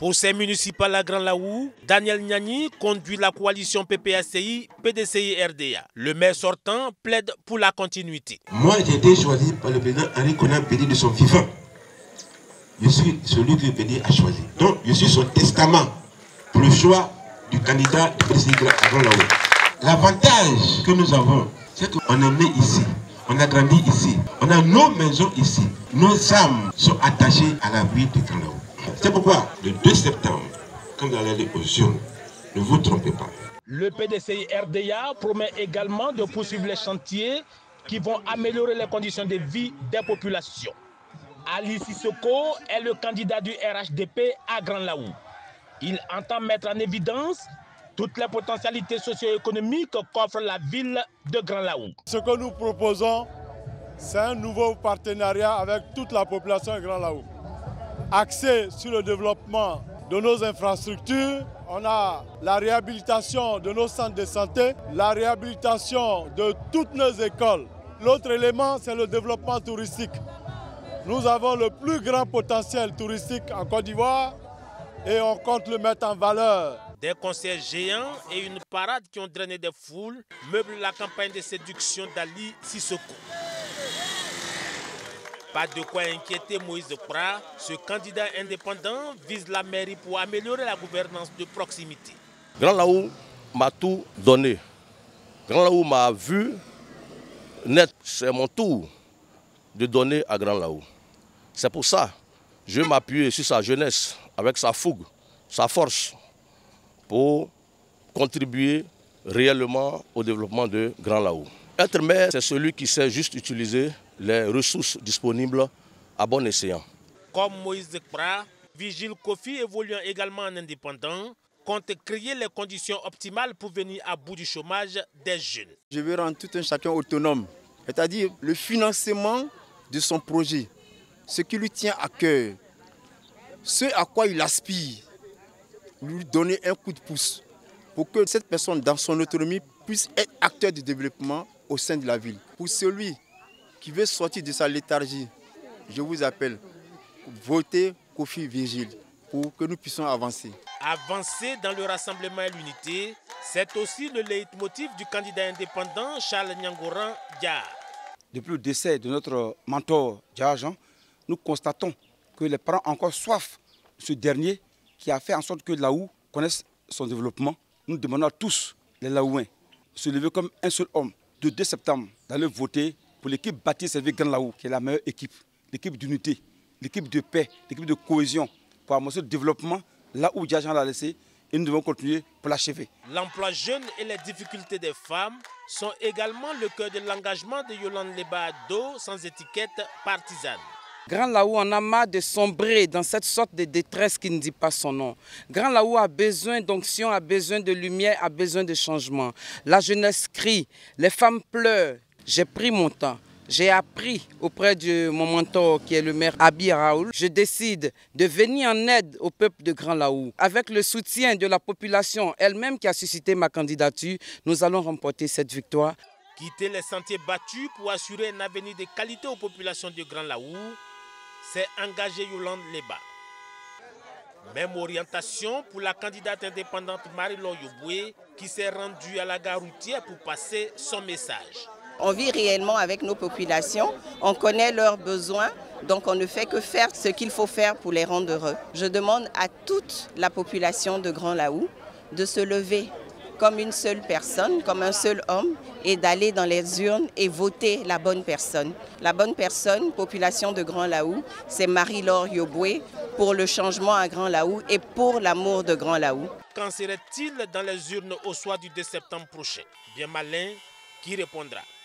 Pour ces municipales à Grand Laou, Daniel Niani conduit la coalition PPACI, PDCI, RDA. Le maire sortant plaide pour la continuité. Moi, j'ai été choisi par le président Henri Konan Bédi de son vivant. Je suis celui que le Bédi a choisi. Donc, je suis son testament pour le choix du candidat du PDCI à Grand Laou. L'avantage que nous avons, c'est qu'on est né ici. On a grandi ici. On a nos maisons ici. Nos âmes sont attachées à la ville de Grand Laou. C'est pourquoi, le 2 septembre, quand vous allez aller aux urnes, ne vous trompez pas. Le PDCI RDA promet également de poursuivre les chantiers qui vont améliorer les conditions de vie des populations. Ali Sissoko est le candidat du RHDP à Grand Laou. Il entend mettre en évidence toutes les potentialités socio-économiques qu'offre la ville de Grand Laou. Ce que nous proposons, c'est un nouveau partenariat avec toute la population de Grand Laou. Axé sur le développement de nos infrastructures, on a la réhabilitation de nos centres de santé, la réhabilitation de toutes nos écoles. L'autre élément, c'est le développement touristique. Nous avons le plus grand potentiel touristique en Côte d'Ivoire et on compte le mettre en valeur. Des concerts géants et une parade qui ont drainé des foules meublent la campagne de séduction d'Ali Sissoko. Pas de quoi inquiéter Moïse Prat, ce candidat indépendant vise la mairie pour améliorer la gouvernance de proximité. Grand Laou m'a tout donné. Grand Laou m'a vu naître. C'est mon tour de donner à Grand Laou. C'est pour ça que je vais m'appuyer sur sa jeunesse, avec sa fougue, sa force, pour contribuer réellement au développement de Grand Laou. Être maire, c'est celui qui sait juste utiliser les ressources disponibles à bon escient. Comme Moïse Prat, Vigile Kofi, évoluant également en indépendant, compte créer les conditions optimales pour venir à bout du chômage des jeunes. Je veux rendre tout un chacun autonome, c'est-à-dire le financement de son projet, ce qui lui tient à cœur, ce à quoi il aspire, lui donner un coup de pouce pour que cette personne, dans son autonomie, puisse être acteur du développement au sein de la ville. Pour celui qui veut sortir de sa léthargie, je vous appelle, votez Kofi Vigile pour que nous puissions avancer. Avancer dans le rassemblement et l'unité, c'est aussi le leitmotiv du candidat indépendant Charles Nyangoran Diar. Depuis le décès de notre mentor Diar Jean, nous constatons que les parents ont encore soif de ce dernier qui a fait en sorte que Laou connaisse son développement. Nous demandons à tous, les Laouins, de se lever comme un seul homme, le 2 septembre, d'aller voter pour l'équipe bâtie servie Grand Laou, qui est la meilleure équipe, l'équipe d'unité, l'équipe de paix, l'équipe de cohésion, pour amorcer le développement là où Diar Jean l'a laissé, et nous devons continuer pour l'achever. L'emploi jeune et les difficultés des femmes sont également le cœur de l'engagement de Yolande Lebado, sans étiquette partisane. Grand Laou en a marre de sombrer dans cette sorte de détresse qui ne dit pas son nom. Grand Laou a besoin d'onction, a besoin de lumière, a besoin de changement. La jeunesse crie, les femmes pleurent. J'ai pris mon temps. J'ai appris auprès de mon mentor qui est le maire Abi Raoul. Je décide de venir en aide au peuple de Grand Laou. Avec le soutien de la population elle-même qui a suscité ma candidature, nous allons remporter cette victoire. Quitter les sentiers battus pour assurer un avenir de qualité aux populations de Grand Laou, c'est engager Yolande Leba. Même orientation pour la candidate indépendante Marie-Laure Yoboué qui s'est rendue à la gare routière pour passer son message. On vit réellement avec nos populations, on connaît leurs besoins, donc on ne fait que faire ce qu'il faut faire pour les rendre heureux. Je demande à toute la population de Grand Laou de se lever comme une seule personne, comme un seul homme, et d'aller dans les urnes et voter la bonne personne. La bonne personne, population de Grand Laou, c'est Marie-Laure Yoboué pour le changement à Grand Laou et pour l'amour de Grand Laou. Qu'en serait-il dans les urnes au soir du 2 septembre prochain? Bien malin, qui répondra?